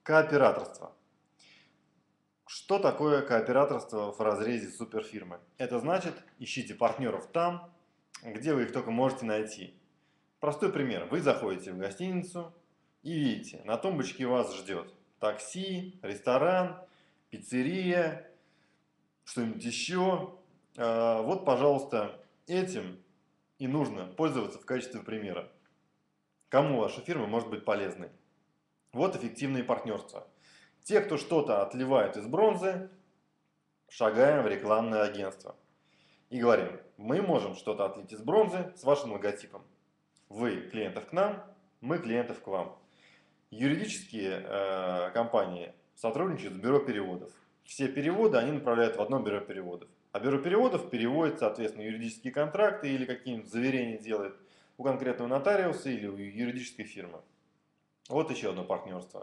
Кооператорство. Что такое кооператорство в разрезе суперфирмы? Это значит, ищите партнеров там, где вы их только можете найти. Простой пример. Вы заходите в гостиницу и видите, на тумбочке вас ждет такси, ресторан, пиццерия, что-нибудь еще. Вот, пожалуйста, этим и нужно пользоваться в качестве примера. Кому ваша фирма может быть полезной? Вот эффективные партнерства. Те, кто что-то отливает из бронзы, шагаем в рекламное агентство. И говорим, мы можем что-то отлить из бронзы с вашим логотипом. Вы клиентов к нам, мы клиентов к вам. Юридические компании сотрудничают с бюро переводов. Все переводы они направляют в одно бюро переводов. А бюро переводов переводит, соответственно, юридические контракты или какие-нибудь заверения делает у конкретного нотариуса или у юридической фирмы. Вот еще одно партнерство.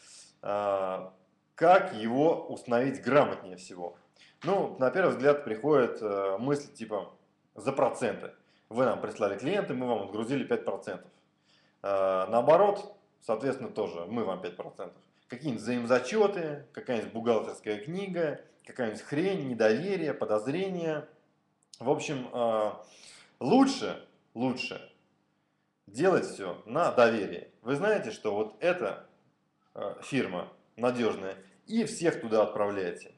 Как его установить грамотнее всего? Ну, на первый взгляд приходит мысль типа за проценты. Вы нам прислали клиенты, мы вам отгрузили 5%. Наоборот, соответственно, тоже мы вам 5%. Какие-нибудь взаимозачеты, какая-нибудь бухгалтерская книга, какая-нибудь хрень, недоверие, подозрения. В общем, лучше делать все на доверии. Вы знаете, что вот эта фирма надежная, и всех туда отправляете.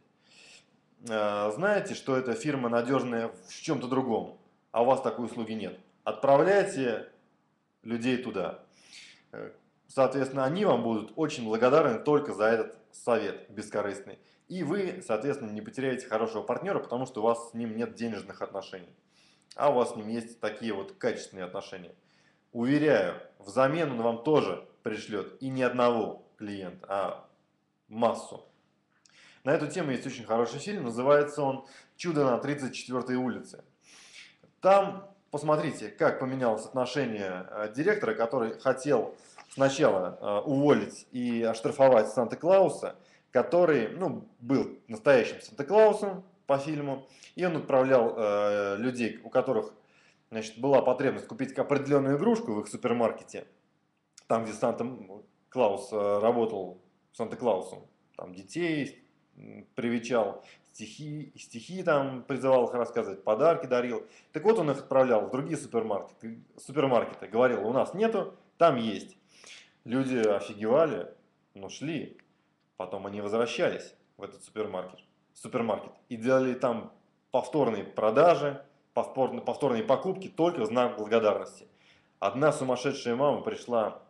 Знаете, что эта фирма надежная в чем-то другом, а у вас такой услуги нет. Отправляйте людей туда. Соответственно, они вам будут очень благодарны только за этот совет бескорыстный. И вы, соответственно, не потеряете хорошего партнера, потому что у вас с ним нет денежных отношений. А у вас с ним есть такие вот качественные отношения. Уверяю, взамен он вам тоже пришлет и не одного клиента, а массу. На эту тему есть очень хороший фильм, называется он «Чудо на 34-й улице». Там посмотрите, как поменялось отношение директора, который хотел сначала уволить и оштрафовать Санта-Клауса, который был настоящим Санта-Клаусом по фильму, и он отправлял людей, у которых была потребность купить определенную игрушку в их супермаркете, там, где Санта-Клаус работал Санта-Клаусом, там детей привечал, стихи там призывал их рассказывать, подарки дарил. Так вот он их отправлял в другие супермаркеты, говорил, у нас нету, там есть. Люди офигевали, но шли. Потом они возвращались в этот супермаркет и делали там повторные продажи, повторные покупки только в знак благодарности. Одна сумасшедшая мама пришла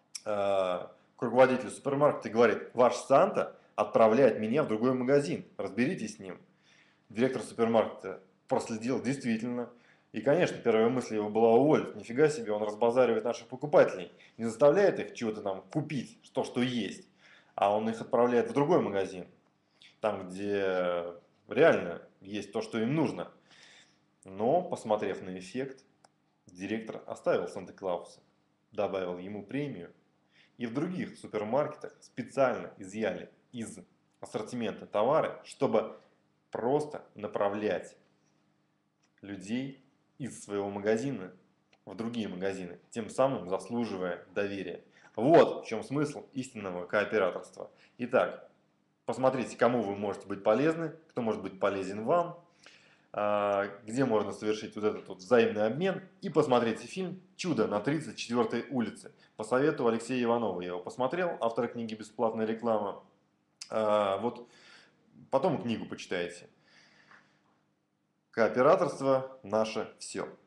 к руководителю супермаркета и говорит, ваш Санта отправляет меня в другой магазин, разберитесь с ним. Директор супермаркета проследил, действительно. И, конечно, первая мысль его была уволить. Нифига себе, он разбазаривает наших покупателей. Не заставляет их чего-то там купить, то, что есть. А он их отправляет в другой магазин. Там, где реально есть то, что им нужно. Но, посмотрев на эффект, директор оставил Санта-Клауса, добавил ему премию. И в других супермаркетах специально изъяли из ассортимента товары, чтобы просто направлять людей из своего магазина в другие магазины, тем самым заслуживая доверия. Вот в чем смысл истинного кооператорства. Итак, посмотрите, кому вы можете быть полезны, кто может быть полезен вам, где можно совершить вот этот вот взаимный обмен. И посмотрите фильм «Чудо на 34-й улице». По совету Алексея Иванова я его посмотрел, автора книги «Бесплатная реклама». Вот потом книгу почитайте. Кооператорство – наше все.